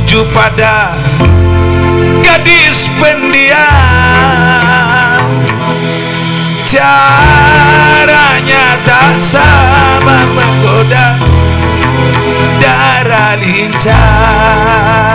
menuju pada gadis pendiam. Caranya tak sama menggoda darah lincah.